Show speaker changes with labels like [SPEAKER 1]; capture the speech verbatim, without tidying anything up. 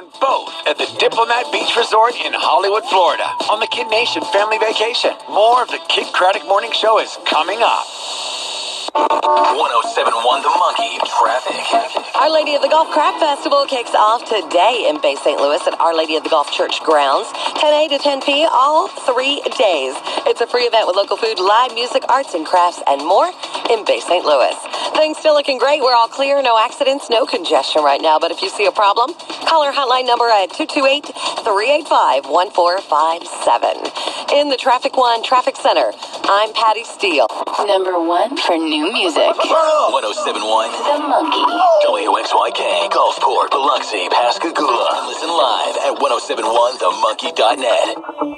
[SPEAKER 1] doing both at the Diplomat Beach Resort in Hollywood, Florida on the Kid Nation family vacation. More of the Kid Craddock Morning Show is coming up.
[SPEAKER 2] one oh seven point one The Monkey Traffic.
[SPEAKER 3] Our Lady of the Golf Craft Festival kicks off today in Bay Saint Louis at Our Lady of the Golf Church grounds, ten A to ten P, all three days. It's a free event with local food, live music, arts and crafts, and more in Bay Saint Louis. Things still looking great. We're all clear. No accidents, no congestion right now. But if you see a problem, call our hotline number at two two eight, three eight five, one four five seven. In the Traffic One Traffic Center, I'm Patty Steele.
[SPEAKER 4] Number one for new music.
[SPEAKER 2] one oh seven point one
[SPEAKER 4] The Monkey.
[SPEAKER 2] W X Y K, Gulfport, Biloxi, Pascagoula. Listen live at ten seventy-one the monkey dot net.